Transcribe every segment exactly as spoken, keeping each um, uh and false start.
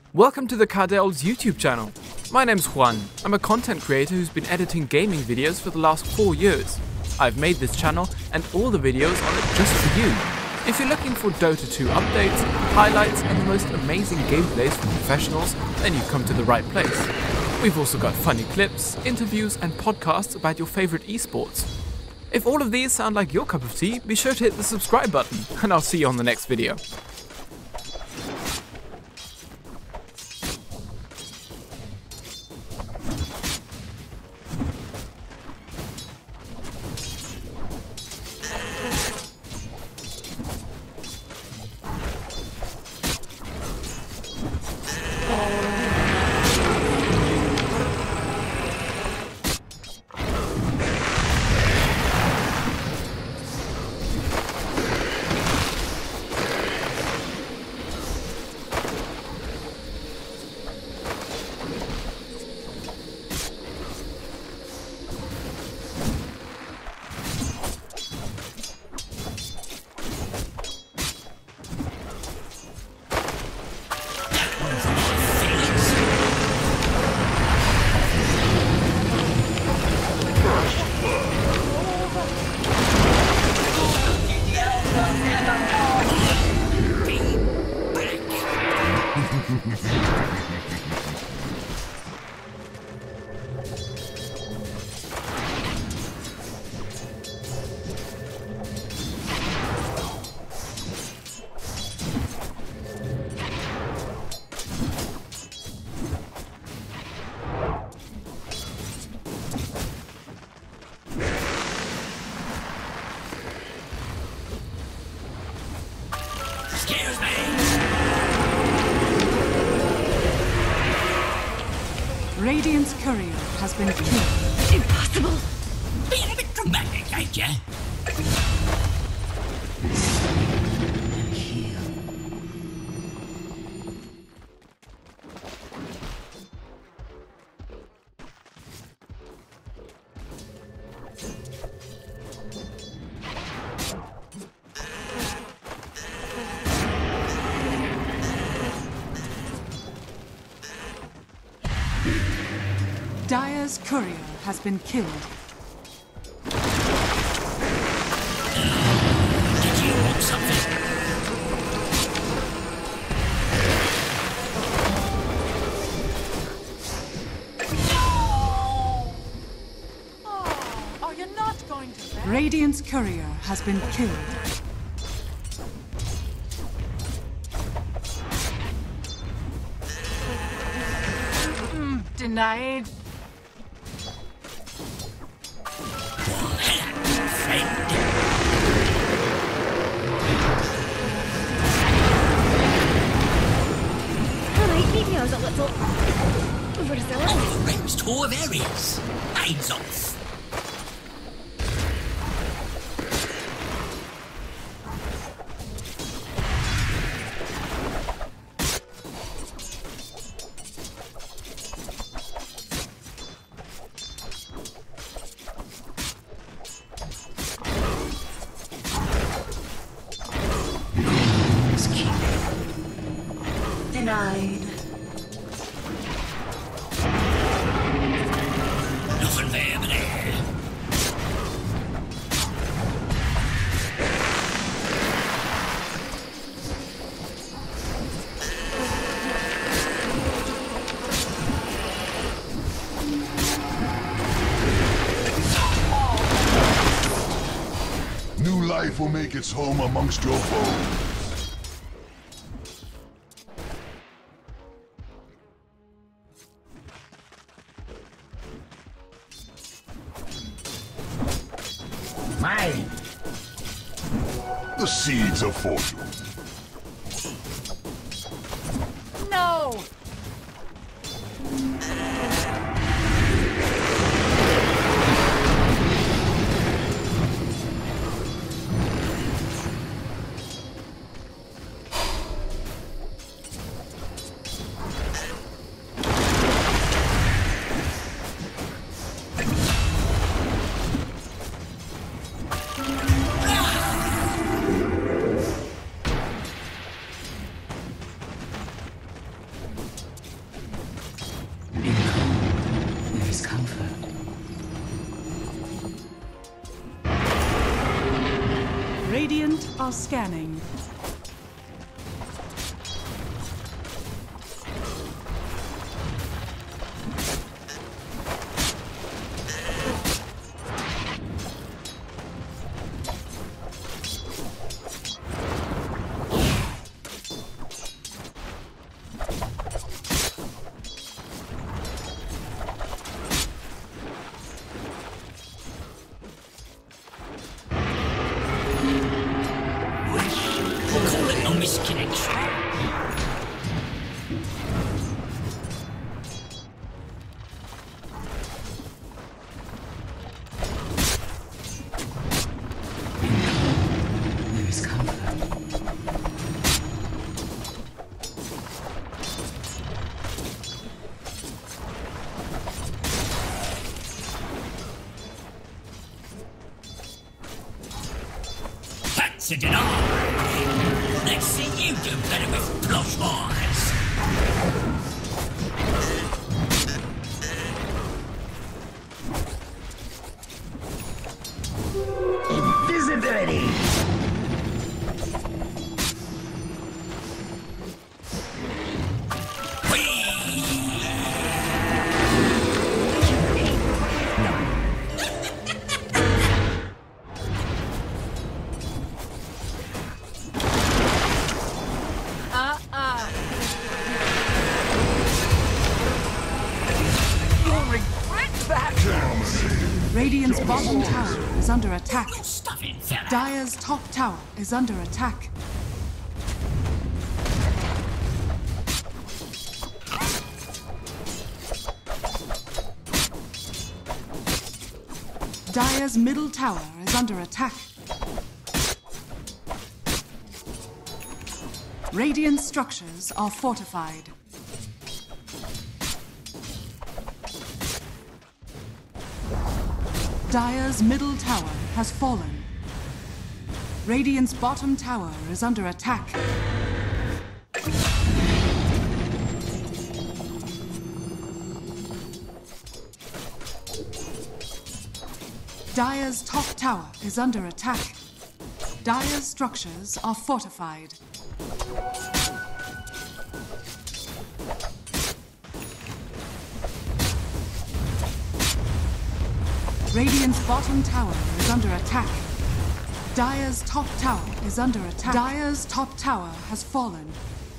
Welcome to the Cardel's YouTube channel. My name's Juan. I'm a content creator who's been editing gaming videos for the last four years. I've made this channel and all the videos on it just for you. If you're looking for Dota two updates, highlights and the most amazing gameplays from professionals, then you've come to the right place. We've also got funny clips, interviews and podcasts about your favorite esports. If all of these sound like your cup of tea, be sure to hit the subscribe button and I'll see you on the next video. Excuse me! Radiant's courier has been killed. Impossible! Being a bit dramatic, ain't ya? Dire's courier has been killed. Did you want something? Oh, are you not going to bed? Radiant's courier has been killed. Mm, denied. Maybe I was a little overzealous. Oh, the roast whore of areas. Aids off. Denied. Nothing there but air. New life will make its home amongst your bones. Mine. The seeds of fortune. No! Radiant are scanning. To deny. Let's see you do better with plush eyes. Invisibility. Radiant's bottom tower is under attack. Stuff it, fella. Dire's top tower is under attack. Dire's middle tower is under attack. Radiant structures are fortified. Dire's middle tower has fallen. Radiant's bottom tower is under attack. Dire's top tower is under attack. Dire's structures are fortified. Radiant's bottom tower is under attack. Dire's top tower is under attack. Dire's top tower has fallen.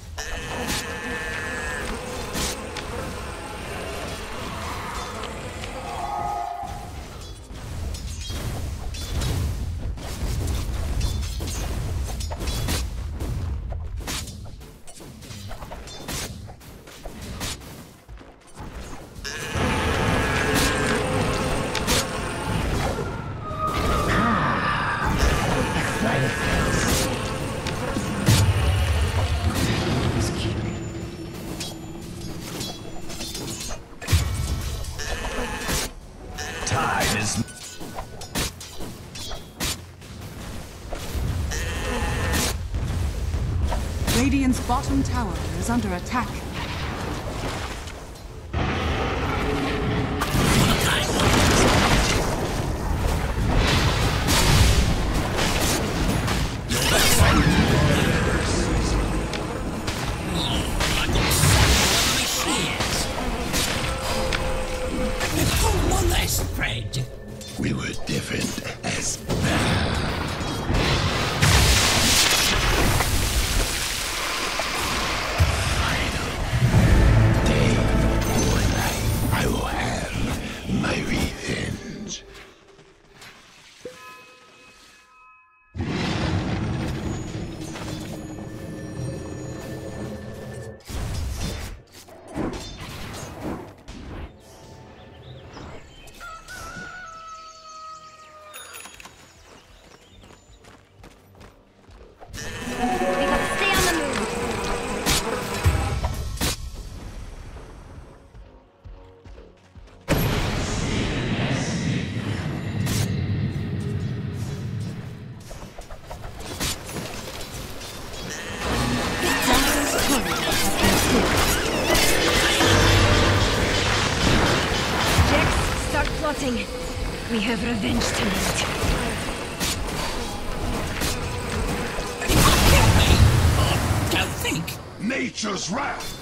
Radiant's bottom tower is under attack. One less friend. We were different as I will have my revenge. We gotta stay on the move. Jax, start plotting. We have revenge tonight. Nature's wrath!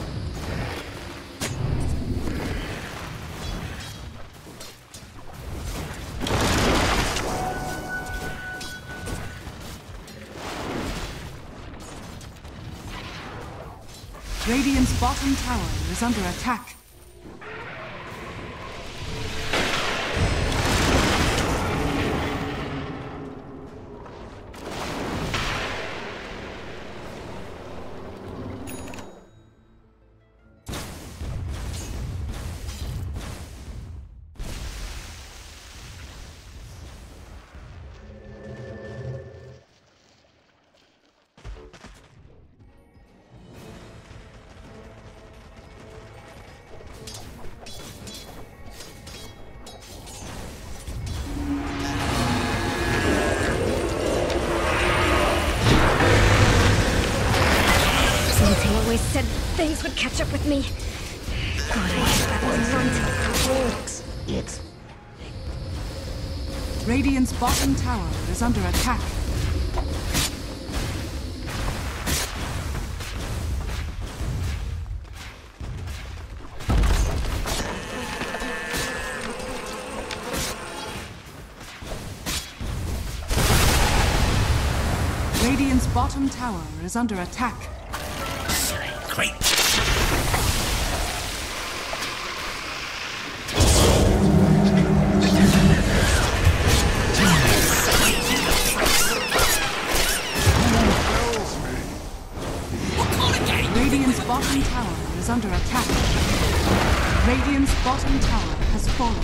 Radiant's bottom tower is under attack. Always said things would catch up with me. God, I hate that one run to the works. It's Radiant's bottom tower is under attack. Radiant's bottom tower is under attack. Great. Radiant's bottom tower is under attack. Radiant's bottom tower has fallen.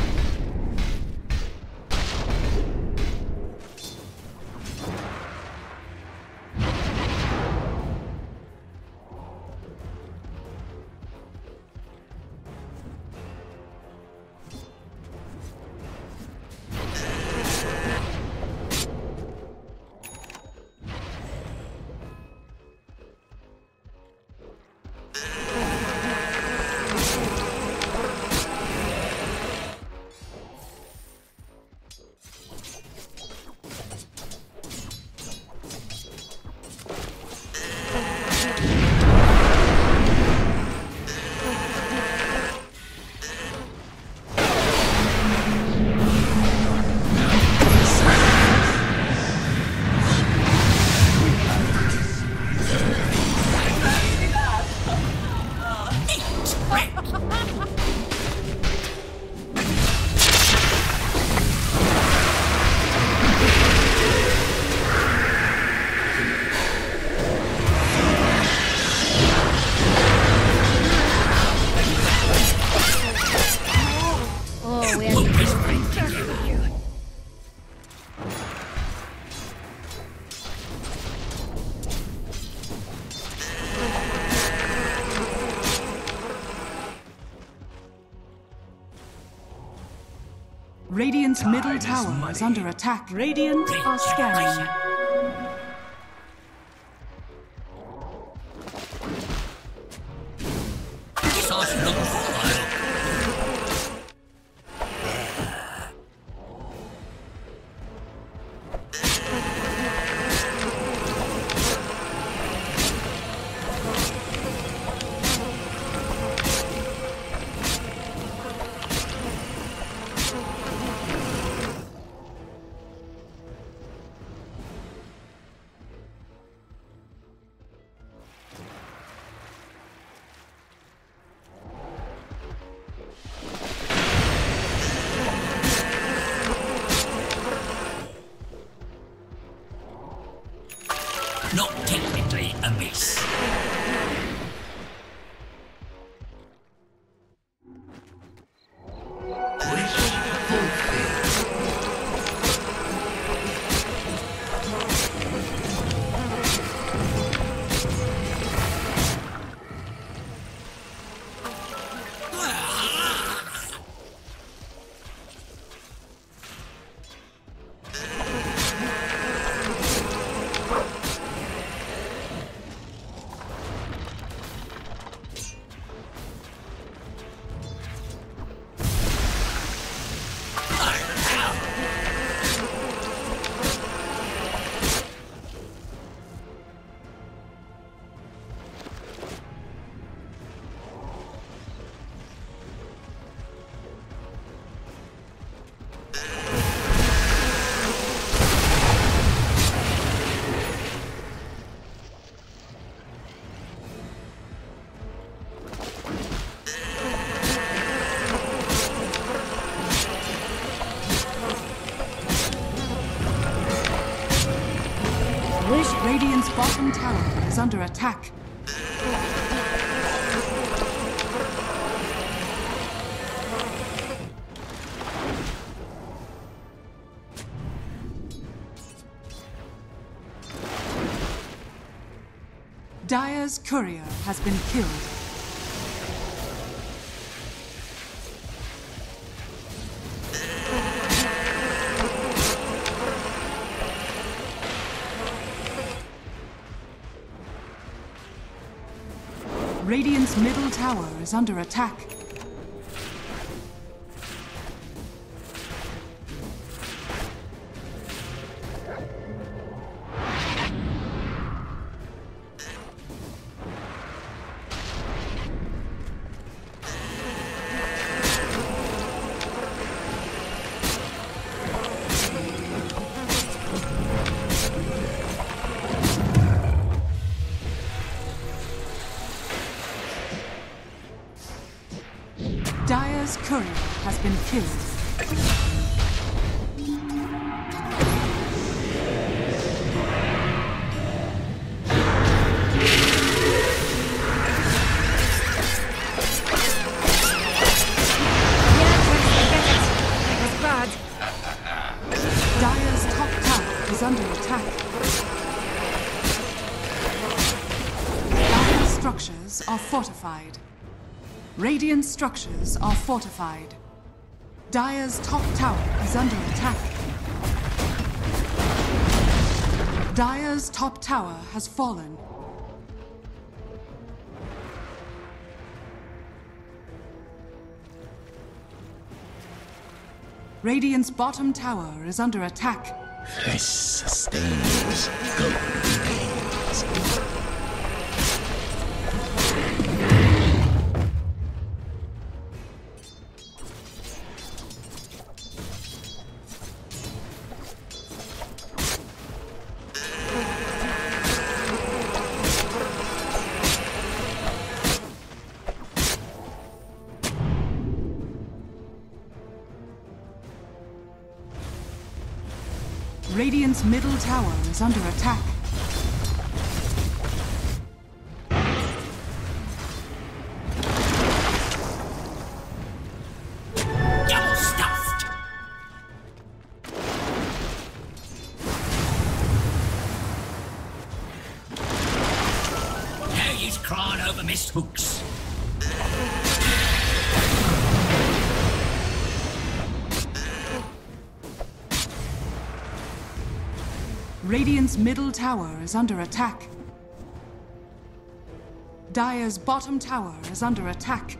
Radiant's middle tower is under attack. Radiant are scanning. bottom tower is under attack. Dire's courier has been killed. Radiant's middle tower is under attack. Dire's courier has been killed. Dire's top tower is under attack. Dire's structures are fortified. Radiant structures are fortified. Dire's top tower is under attack. Dire's top tower has fallen. Radiant's bottom tower is under attack. Flesh sustains golden veins. Radiant's middle tower is under attack. Double stuffed. No use crying over missed hooks. Radiant's middle tower is under attack. Dire's bottom tower is under attack.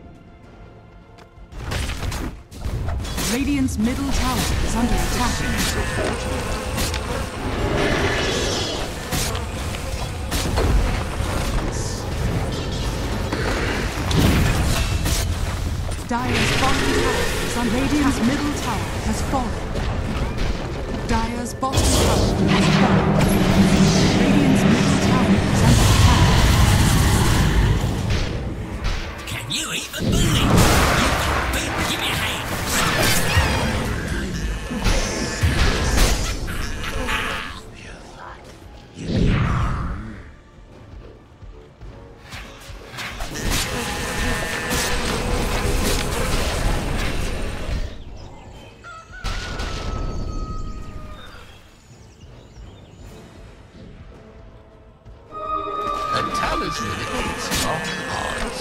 Radiant's middle tower is under attack. Dire's bottom tower is under Radiant's middle tower has fallen. Dire's bottom tower has fallen. Radiant's middle tower is under attack. Can you even believe you got beat in your hands? A talisman is not ours.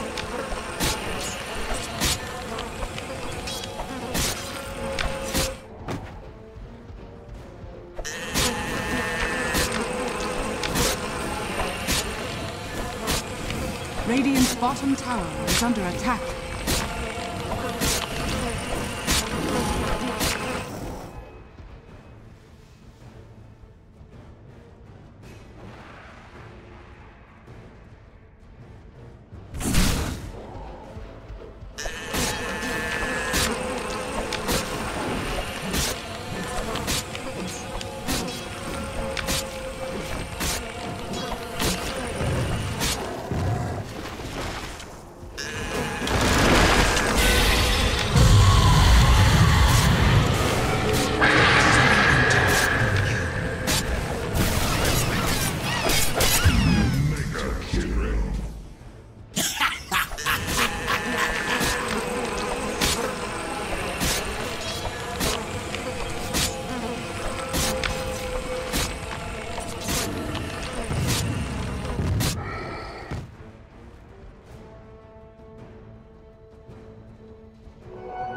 Radiant's bottom tower is under attack.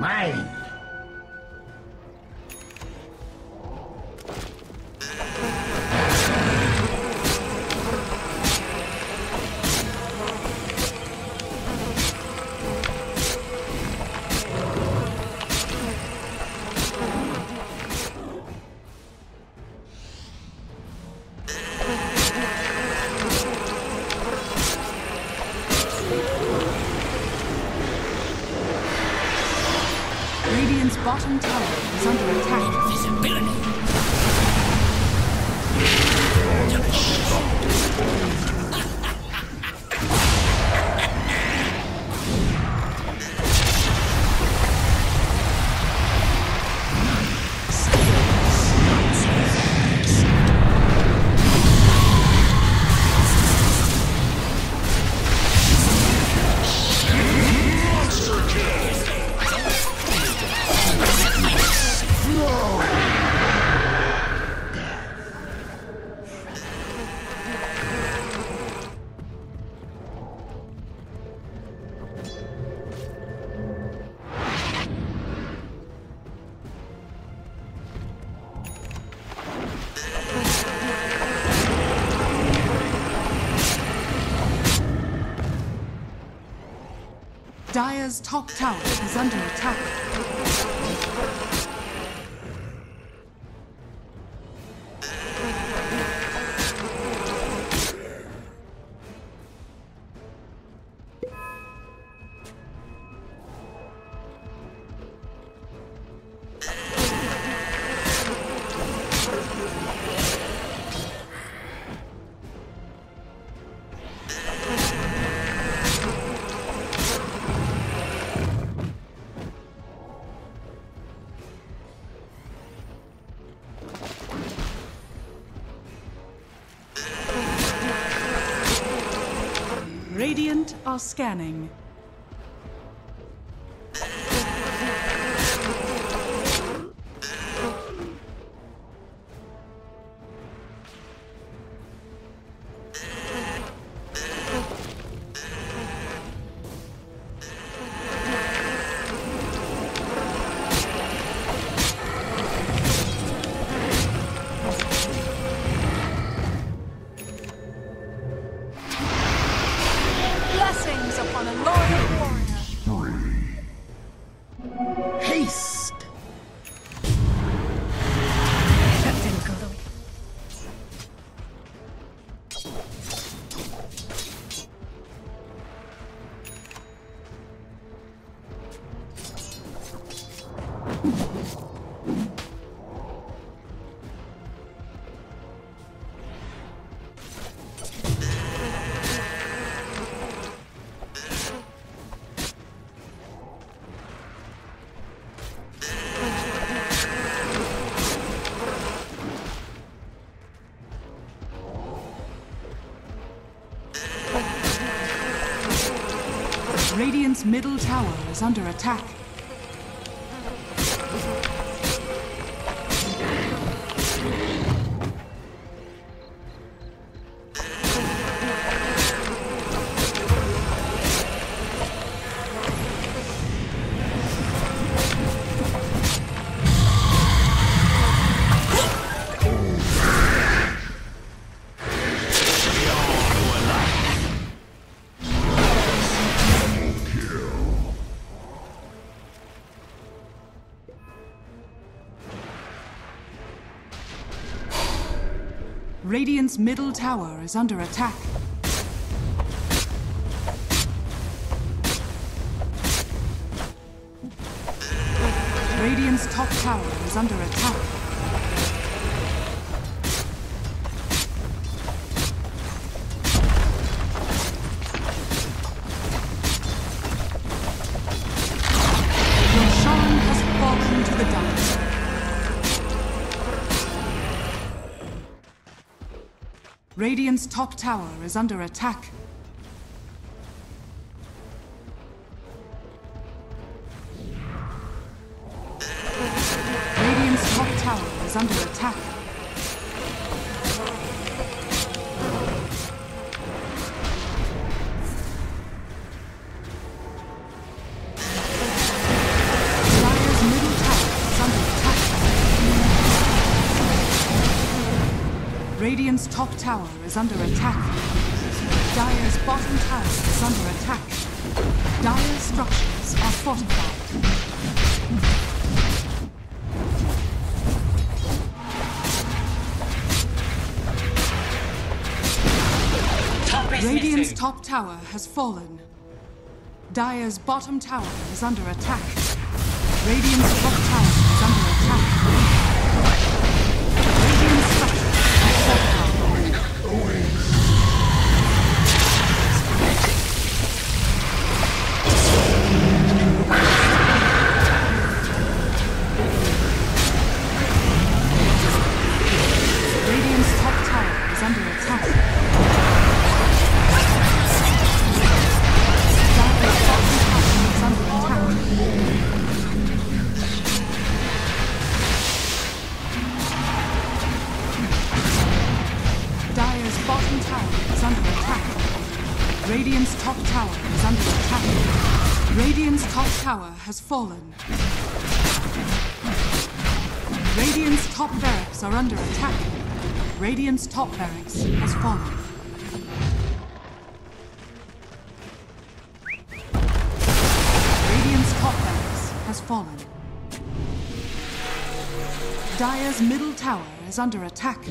Mine. Radiant's bottom tower is under attack. Invisibility. Dire's top tower is under attack. Radiant are scanning. Blessings upon a loyal warrior. Haste. That didn't go the way. Radiant's middle tower is under attack. Radiant's middle tower is under attack. Radiant's top tower is under attack. Roshan has fallen to the dance. Radiant's top tower is under attack. Radiant's top tower is under attack. Radiant's top tower is under attack. Dire's bottom tower is under attack. Dire's structures are fortified. Radiant's top tower has fallen. Dire's bottom tower is under attack. Radiant's top tower is under attack. Radiant's structures are fortified. Radiant's top tower is under attack. Dire's bottom tower is under attack. Radiant's top tower is under attack. Radiant's top tower has fallen. Radiant's top barracks are under attack. Radiant's top barracks has fallen. Radiant's top barracks has fallen. Dire's middle tower is under attack.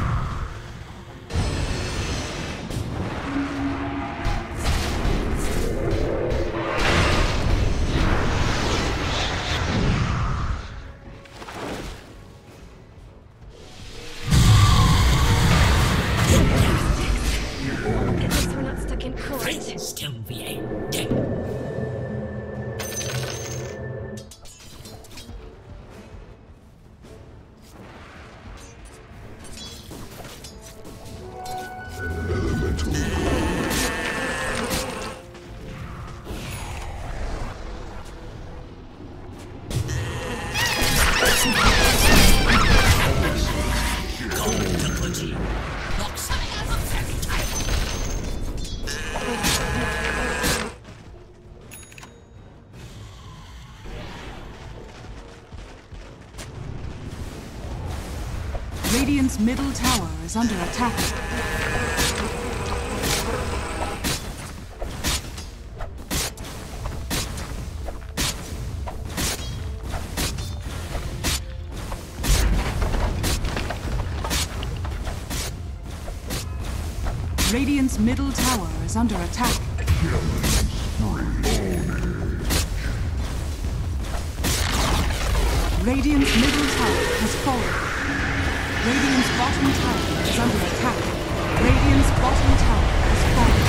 Still be a dick. Radiant's middle tower is under attack. Radiant's middle tower is under attack. Radiant's middle tower has fallen. Radiant's bottom tower is under attack. Radiant's bottom tower has fallen.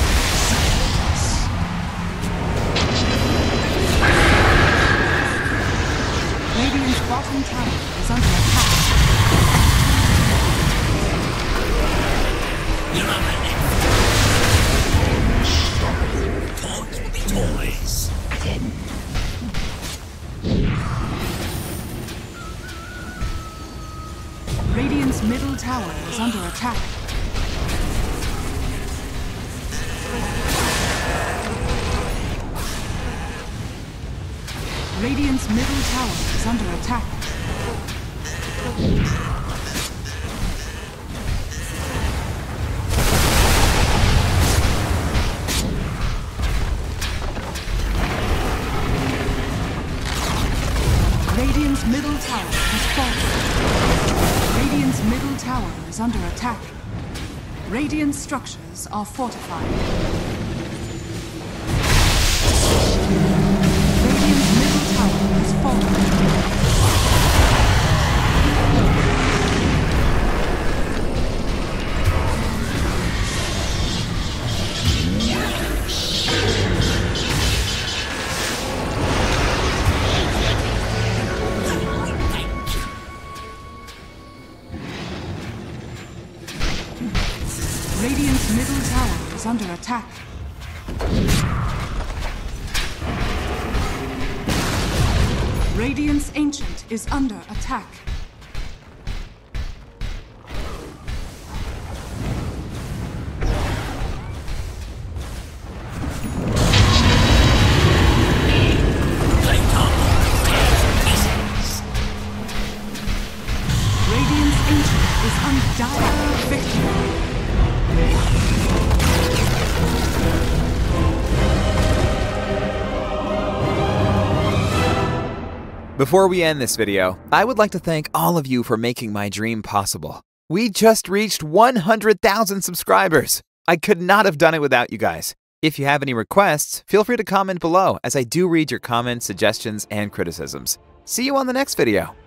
Radiant's bottom tower is under attack. You're on my neck. Toys will be toys. Radiant's middle tower is under attack. Radiant's middle tower is under attack. Radiant's middle tower has fallen. Radiant's middle tower is under attack. Radiant structures are fortified. Radiant's middle tower has fallen. Radiant's middle tower is under attack. Radiant's Ancient is under attack. Radiant's Ancient is under dire victory. Before we end this video, I would like to thank all of you for making my dream possible. We just reached one hundred thousand subscribers. I could not have done it without you guys. If you have any requests, feel free to comment below, as I do read your comments, suggestions, and criticisms. See you on the next video.